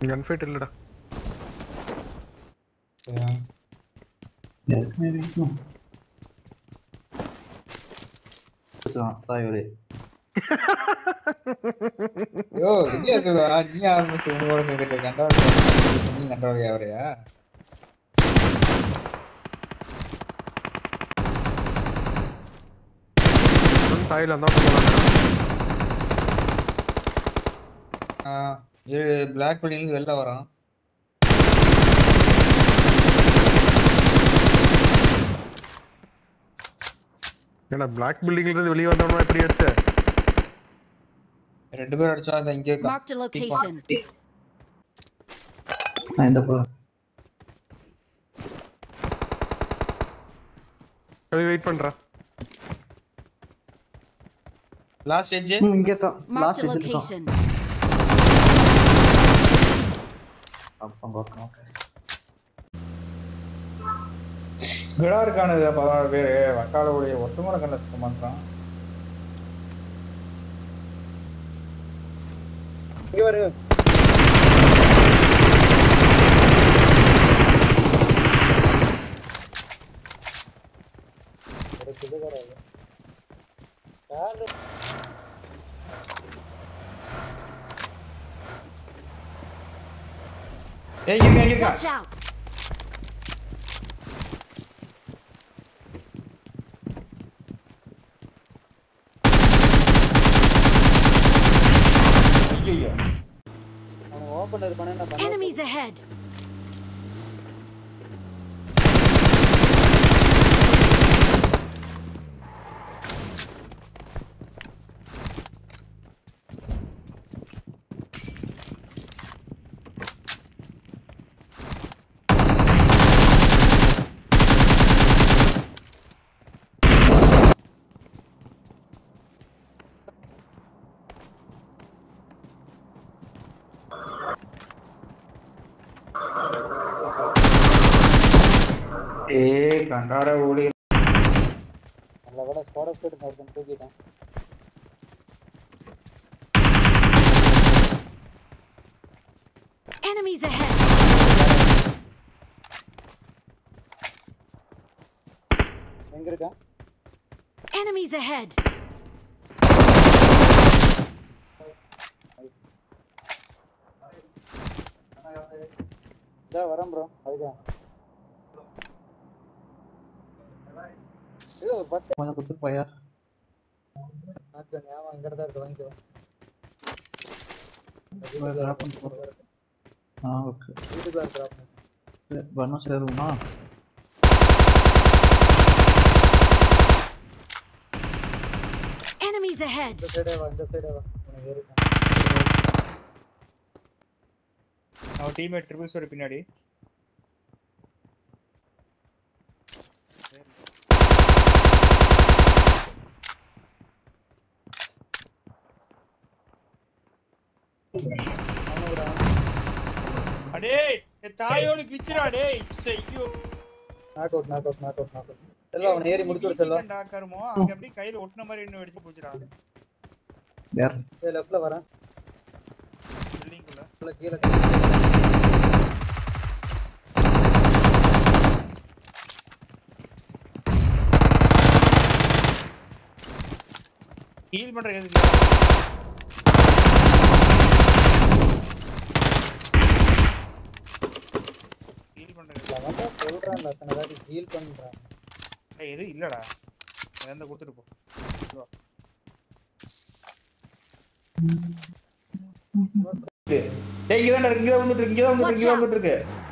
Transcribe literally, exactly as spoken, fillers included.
கன் fight இல்லடா. எனக்கு வேணும். தாயோரே யோ இல்லையா சொல்லுவா நீ ஆல்மோஸ்ட் உங்களோட சேர்ந்துட்டு கண்டா நீ கண்டவரையா அவரையா தாயில தான் போறாங்க. ஆ இது பிளாக் பில்டிங்ல வெளில வரோம். ஏன்னா பிளாக் பில்டிங்ல இருந்து வெளிய வந்தவனா எப்படி அடிச்ச? ரெண்டு பேர் அடிச்சா அந்த இங்கே Marked a location. நான் இந்த போ கவி வெயிட் பண்றா. லாஸ்ட் எட்ஜ் இங்க தான் Marked லாஸ்ட் a இருக்கு location. அப்பா பாக்கணும். கிடா இருக்கானு பதினாறு பேர் வக்காலோடைய ஒட்டுமலை கண்ட சுத்த மாட்டான். இங்க வரு ஒரு சிதுகற கால் ஏய் இங்க இங்க இங்க Watch out. ஐயோ அவன் ஓபன் இருப்பானே நான் Enemies ahead. ஏய் கண்டார ஓடி நல்ல வேளை ஸ்குவாட் ஸ்கேட் ஒருத்தன் தூக்கிட்டான். Enemies ahead. எங்க இருக்கா? Enemies ahead. இதா வரேன் ப்ரோ. அதுக்கு இது ஒரு பத்து கொஞ்சம் குத்து போயா நாட்கள் ஞாபகம் இங்க தான் இருக்கு வாங்கிக்கோ. டிராப் பண்ணி போற. ஆ ஓகே வீட்டுக்கு தான் டிராப் பண்ண சேருமா? Enemies ahead. இந்த சைடே வா இந்த சைடே வா உனக்கு ஏறிட்டேன். அவன் டீம்மேட் ட்ரிபிள் ஸ்டோரி பின்னாடி அடே தாயோடு கிச்சிரா டேய் ஐயோ knock out knock out knock out knock out Selva அவன் ஏறி முடிச்சு விடு செல்வா. டாக்கறமோ அங்க அப்படியே கையில ஒட்டுன மாதிரி இன்னும் வெடிச்சு போச்சுடா. யார் ஏ லெஃப்ட்ல வரேன். பில்டிங்குள்ள உள்ள கீழ ஹீல் பண்ற எதுக்கு ஹீல் பண்ற அவன் தான் சொல்றான்ல அத்தனை வாட்டி ஹீல் பண்றான். ஏய் எது இல்லடா எந்த கொடுத்துட்டு போ. டேய் இங்க தான் இருக்கு இங்க வந்துட்டு இருக்கு இங்க வந்துட்டு இருக்கு இங்க வந்துட்டு இருக்கு